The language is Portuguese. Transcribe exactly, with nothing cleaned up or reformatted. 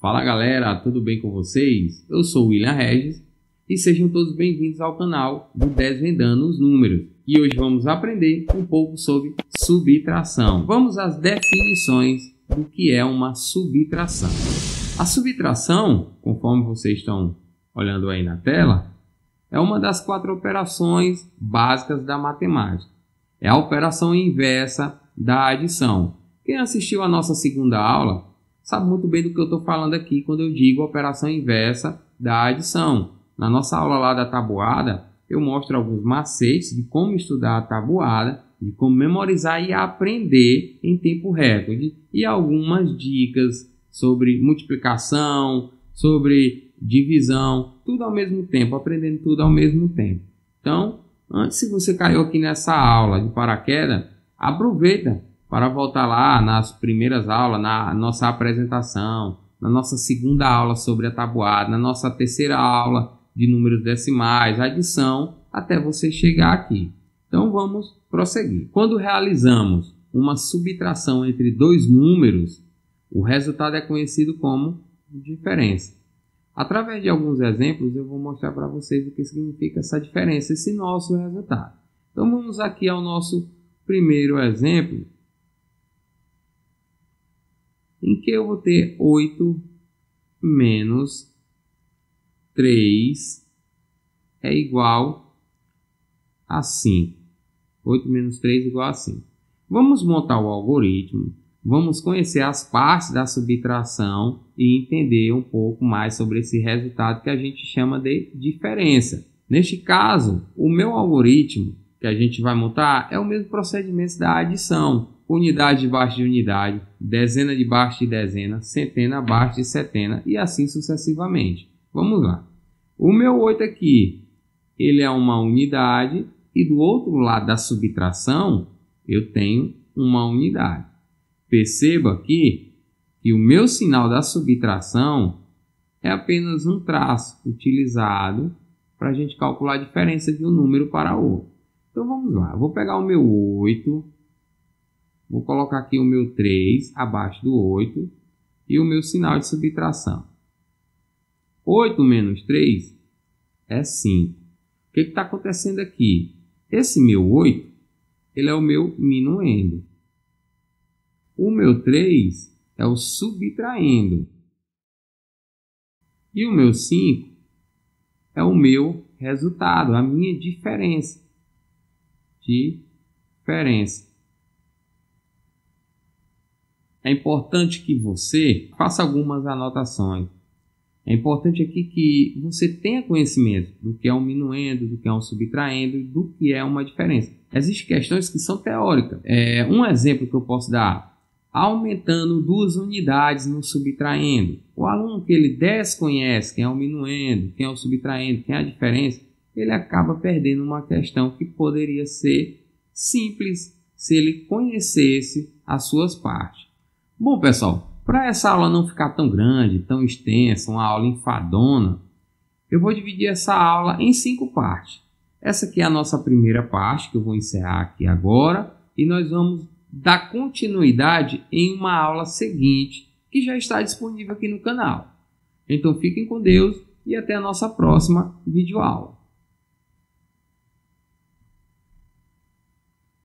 Fala galera, tudo bem com vocês? Eu sou o William Regis e sejam todos bem-vindos ao canal do Desvendando os Números. E hoje vamos aprender um pouco sobre subtração. Vamos às definições do que é uma subtração. A subtração, conforme vocês estão olhando aí na tela, é uma das quatro operações básicas da matemática. É a operação inversa da adição. Quem assistiu a nossa segunda aula sabe muito bem do que eu estou falando aqui quando eu digo operação inversa da adição. Na nossa aula lá da tabuada, eu mostro alguns macetes de como estudar a tabuada, de como memorizar e aprender em tempo recorde, e algumas dicas sobre multiplicação, sobre divisão, tudo ao mesmo tempo, aprendendo tudo ao mesmo tempo. Então, antes, se você caiu aqui nessa aula de paraquedas, aproveita para voltar lá nas primeiras aulas, na nossa apresentação, na nossa segunda aula sobre a tabuada, na nossa terceira aula de números decimais, adição, até você chegar aqui. Então vamos prosseguir. Quando realizamos uma subtração entre dois números, o resultado é conhecido como diferença. Através de alguns exemplos eu vou mostrar para vocês o que significa essa diferença, esse nosso resultado. Então vamos aqui ao nosso primeiro exemplo, em que eu vou ter oito menos três é igual a cinco. oito menos três é igual a cinco. Vamos montar o algoritmo, vamos conhecer as partes da subtração e entender um pouco mais sobre esse resultado que a gente chama de diferença. Neste caso, o meu algoritmo que a gente vai montar é o mesmo procedimento da adição. Unidade debaixo de unidade, dezena debaixo de dezena, centena abaixo de centena e assim sucessivamente. Vamos lá. O meu oito aqui, ele é uma unidade e do outro lado da subtração eu tenho uma unidade. Perceba aqui que o meu sinal da subtração é apenas um traço utilizado para a gente calcular a diferença de um número para outro. Então vamos lá, eu vou pegar o meu oito, vou colocar aqui o meu três abaixo do oito e o meu sinal de subtração. oito menos três é cinco. O que está acontecendo aqui? Esse meu oito, ele é o meu minuendo. O meu três é o subtraindo. E o meu cinco é o meu resultado, a minha diferença. Diferença. É importante que você faça algumas anotações. É importante aqui que você tenha conhecimento do que é um minuendo, do que é um subtraendo e do que é uma diferença. Existem questões que são teóricas. É, um exemplo que eu posso dar, aumentando duas unidades no subtraendo. O aluno que ele desconhece quem é o minuendo, quem é o subtraendo, quem é a diferença, ele acaba perdendo uma questão que poderia ser simples se ele conhecesse as suas partes. Bom, pessoal, para essa aula não ficar tão grande, tão extensa, uma aula enfadona, eu vou dividir essa aula em cinco partes. Essa aqui é a nossa primeira parte, que eu vou encerrar aqui agora, e nós vamos dar continuidade em uma aula seguinte, que já está disponível aqui no canal. Então fiquem com Deus e até a nossa próxima videoaula.